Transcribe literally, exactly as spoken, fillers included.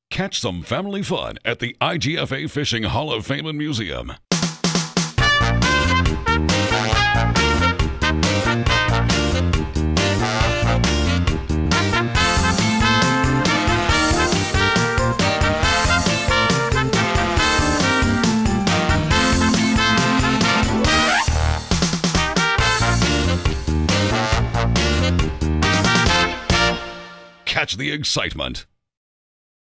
Catch some family fun at the I G F A Fishing Hall of Fame and Museum. Catch the excitement.